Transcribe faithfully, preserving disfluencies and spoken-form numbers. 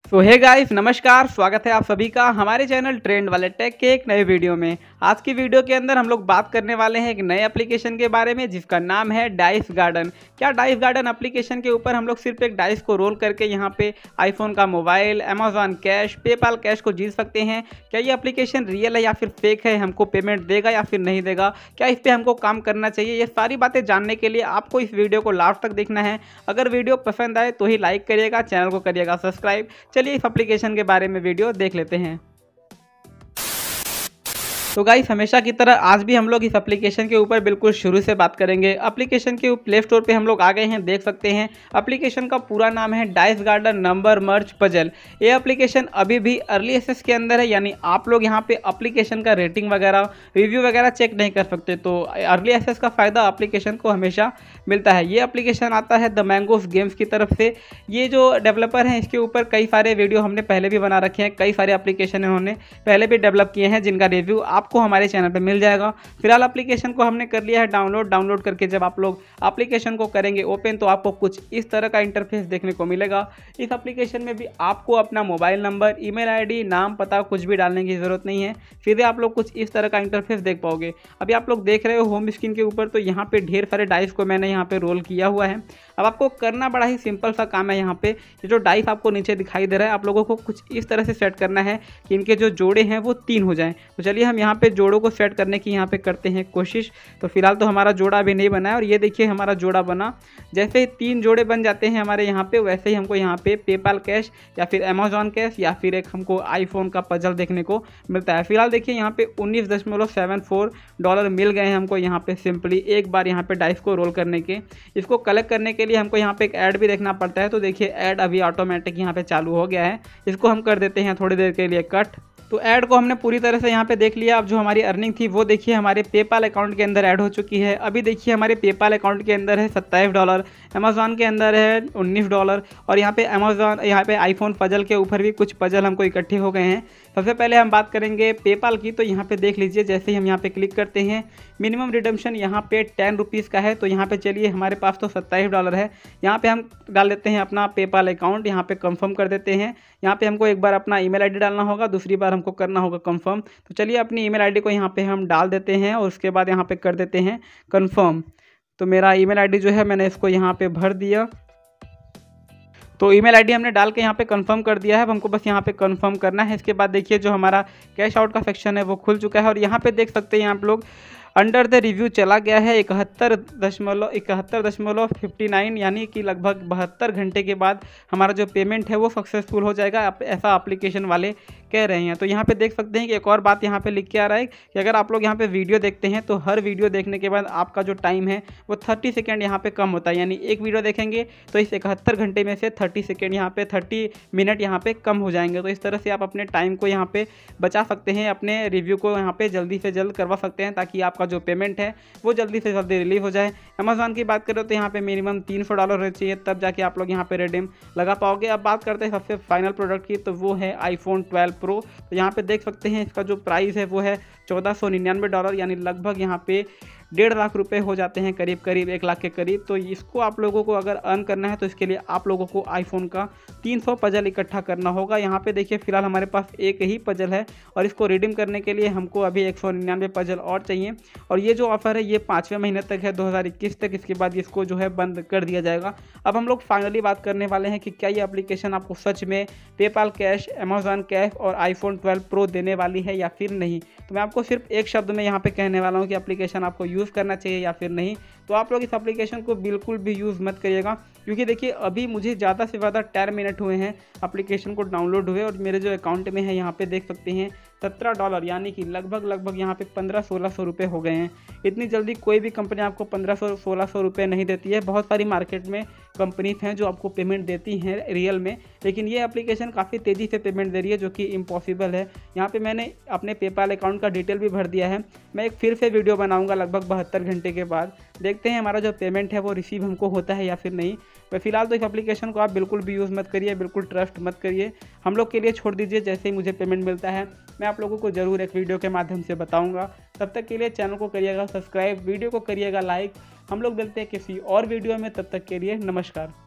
तो hey guys, नमस्कार। स्वागत है आप सभी का हमारे चैनल ट्रेंड वाले टेक के एक नए वीडियो में। आज की वीडियो के अंदर हम लोग बात करने वाले हैं एक नए एप्लीकेशन के बारे में जिसका नाम है डाइस गार्डन। क्या डाइस गार्डन एप्लीकेशन के ऊपर हम लोग सिर्फ एक डाइस को रोल करके यहाँ पे आईफोन का mobile, Amazon cash, PayPal cash को जीत सकते हैं? क्या ये एप्लीकेशन रियल है या फिर फेक है? हमको पेमेंट देगा या फिर नहीं देगा? क्या इस पर हमको काम करना चाहिए? ये सारी बातें जानने के लिए आपको इस वीडियो को लास्ट तक देखना है। अगर वीडियो पसंद आए तो ही लाइक करिएगा, चैनल को करिएगा सब्सक्राइब। चलिए इस एप्लीकेशन के बारे में वीडियो देख लेते हैं। तो गाइस, हमेशा की तरह आज भी हम लोग इस एप्लीकेशन के ऊपर बिल्कुल शुरू से बात करेंगे। एप्लीकेशन के प्ले स्टोर पे हम लोग आ गए हैं, देख सकते हैं। एप्लीकेशन का पूरा नाम है Dice Garden number merge puzzle. ये एप्लीकेशन अभी भी अर्ली एक्सेस के अंदर है, यानी आप लोग यहाँ पे एप्लीकेशन का रेटिंग वगैरह, रिव्यू वगैरह चेक नहीं कर सकते। तो अर्ली एक्सेस का फ़ायदा एप्लीकेशन को हमेशा मिलता है। ये एप्लीकेशन आता है द मैंगोस गेम्स की तरफ से। ये जो डेवलपर हैं इसके ऊपर कई सारे वीडियो हमने पहले भी बना रखे हैं, कई सारे एप्लीकेशन इन्होंने पहले भी डेवलप किए हैं जिनका रिव्यू आपको हमारे चैनल पे मिल जाएगा। फिलहाल एप्लीकेशन को हमने कर लिया है डाउनलोड। डाउनलोड करके जब आप लोग एप्लीकेशन को करेंगे ओपन तो आपको कुछ इस तरह का इंटरफेस देखने को मिलेगा। इस एप्लीकेशन में भी आपको अपना मोबाइल नंबर, ईमेल आईडी, नाम, पता कुछ भी डालने की ज़रूरत नहीं है। सीधे आप लोग कुछ इस तरह का इंटरफेस देख पाओगे। अभी आप लोग देख रहे हो होम स्क्रीन के ऊपर, तो यहाँ पे ढेर सारे डाइस को मैंने यहाँ पे रोल किया हुआ है। अब आपको करना बड़ा ही सिंपल सा काम है। यहाँ पे ये जो डाइस आपको नीचे दिखाई दे रहा है, आप लोगों को कुछ इस तरह से सेट करना है कि इनके जो जोड़े हैं वो तीन हो जाएं। तो चलिए हम यहाँ पे जोड़ों को सेट करने की यहाँ पे करते हैं कोशिश। तो फिलहाल तो हमारा जोड़ा अभी नहीं बना है, और ये देखिए हमारा जोड़ा बना। जैसे ही तीन जोड़े बन जाते हैं हमारे यहाँ पे, वैसे ही हमको यहाँ पे पेपाल कैश या फिर अमेजॉन कैश या फिर एक हमको आईफोन का पजल देखने को मिलता है। फिलहाल देखिए यहाँ पे उन्नीस दशमलव सेवन फोर डॉलर मिल गए हैं हमको यहाँ पे सिंपली एक बार यहाँ पे डाइस को रोल करने के। इसको कलेक्ट करने के लिए हमको यहाँ पे एक ऐड भी देखना पड़ता है। तो देखिए ऐड अभी ऑटोमेटिक यहाँ पे चालू हो गया है। इसको हम कर देते हैं थोड़ी देर के लिए कट। तो ऐड को हमने पूरी तरह से यहाँ पे देख लिया। अब जो हमारी अर्निंग थी वो देखिए हमारे पेपाल अकाउंट के अंदर ऐड हो चुकी है। अभी देखिए हमारे पेपाल अकाउंट के अंदर है सत्ताईस डॉलर, अमेजॉन के अंदर है उन्नीस डॉलर, और यहाँ पे अमेजॉन यहाँ पे आईफोन पजल के ऊपर भी कुछ पजल हमको इकट्ठे हो गए हैं। सबसे पहले हम बात करेंगे पेपाल की। तो यहाँ पे देख लीजिए, जैसे ही हम यहाँ पे क्लिक करते हैं मिनिमम रिडम्पशन यहाँ पे टेन रुपीज़ का है। तो यहाँ पे चलिए हमारे पास तो सत्ताईस डॉलर है। यहाँ पे हम डाल देते हैं अपना पेपाल अकाउंट, यहाँ पे कंफर्म कर देते हैं। यहाँ पे हमको एक बार अपना ईमेल आईडी डालना होगा, दूसरी बार हमको करना होगा कंफर्म। तो चलिए अपनी ईमेल आईडी को यहाँ पे हम डाल देते हैं और उसके बाद यहाँ पे कर देते हैं कंफर्म। तो मेरा ईमेल आईडी जो है मैंने इसको यहाँ पे भर दिया। तो ईमेल आईडी हमने डाल के यहाँ पे कंफर्म कर दिया है। अब हमको बस यहाँ पे कंफर्म करना है। इसके बाद देखिए जो हमारा कैश आउट का सेक्शन है वो खुल चुका है, और यहाँ पे देख सकते हैं आप लोग अंडर द रिव्यू चला गया है इकहत्तर दशमलव इकहत्तर दशमलव फिफ्टी नाइन, यानी कि लगभग बहत्तर घंटे के बाद हमारा जो पेमेंट है वो सक्सेसफुल हो जाएगा, ऐसा एप्लीकेशन वाले कह रहे हैं। तो यहाँ पे देख सकते हैं कि एक और बात यहाँ पे लिख के आ रहा है कि अगर आप लोग यहाँ पे वीडियो देखते हैं तो हर वीडियो देखने के बाद आपका जो टाइम है वो थर्टी सेकेंड यहाँ पे कम होता है। यानी एक वीडियो देखेंगे तो इस इकहत्तर घंटे में से थर्टी सेकेंड यहाँ पे थर्टी मिनट यहाँ पे कम हो जाएंगे। तो इस तरह से आप अपने टाइम को यहाँ पे बचा सकते हैं, अपने रिव्यू को यहाँ पे जल्दी से जल्द करवा सकते हैं, ताकि आपका जो पेमेंट है वो जल्दी से जल्दी रिलीव हो जाए। अमेजॉन की बात करें तो यहाँ पे मिनिमम तीन सौ डॉलर होना चाहिए, तब जाके आप लोग यहाँ पे रिडीम लगा पाओगे। अब बात करते हैं सबसे फाइनल प्रोडक्ट की, तो वो है आईफोन ट्वेल्व प्रो। तो यहाँ पे देख सकते हैं इसका जो प्राइस है वो है चौदह सौ निन्यानवे डॉलर, यानी लगभग यहाँ पे डेढ़ लाख रुपए हो जाते हैं, करीब करीब एक लाख के करीब। तो इसको आप लोगों को अगर अर्न करना है तो इसके लिए आप लोगों को आईफोन का तीन सौ पजल इकट्ठा करना होगा। यहाँ पे देखिए फिलहाल हमारे पास एक ही पजल है, और इसको रिडीम करने के लिए हमको अभी एक सौ निन्यानवे पजल और चाहिए। और ये जो ऑफर है ये पाँचवें महीने तक है, दो हज़ार इक्कीस तक। इसके बाद इसको जो है बंद कर दिया जाएगा। अब हम लोग फाइनली बात करने वाले हैं कि क्या ये एप्लीकेशन आपको सच में पेपाल कैश, अमेजॉन कैश और आईफोन ट्वेल्व प्रो देने वाली है या फिर नहीं। तो मैं आपको सिर्फ एक शब्द में यहाँ पे कहने वाला हूँ कि एप्लीकेशन आपको यूज़ करना चाहिए या फिर नहीं। तो आप लोग इस एप्लीकेशन को बिल्कुल भी यूज़ मत करिएगा, क्योंकि देखिए अभी मुझे ज़्यादा से ज़्यादा टेन मिनट हुए हैं एप्लीकेशन को डाउनलोड हुए, और मेरे जो अकाउंट में है यहाँ पे देख सकते हैं सत्रह डॉलर, यानी कि लगभग लगभग यहाँ पे पंद्रह सोलह सौ रुपये हो गए हैं। इतनी जल्दी कोई भी कंपनी आपको पंद्रह सौ सोलह सौ रुपये नहीं देती है। बहुत सारी मार्केट में कंपनीज हैं जो आपको पेमेंट देती हैं रियल में, लेकिन ये एप्लीकेशन काफ़ी तेज़ी से पेमेंट दे रही है, जो कि इम्पॉसिबल है। यहाँ पे मैंने अपने पेपाल अकाउंट का डिटेल भी भर दिया है। मैं एक फिर से वीडियो बनाऊँगा लगभग बहत्तर घंटे के बाद, देखते हैं हमारा जो पेमेंट है वो रिसीव हमको होता है या फिर नहीं। तो फिलहाल तो इस एप्लीकेशन को आप बिल्कुल भी यूज़ मत करिए, बिल्कुल ट्रस्ट मत करिए, हम लोग के लिए छोड़ दीजिए। जैसे ही मुझे पेमेंट मिलता है मैं आप लोगों को ज़रूर एक वीडियो के माध्यम से बताऊंगा। तब तक के लिए चैनल को करिएगा सब्सक्राइब, वीडियो को करिएगा लाइक। हम लोग मिलते हैं किसी और वीडियो में, तब तक के लिए नमस्कार।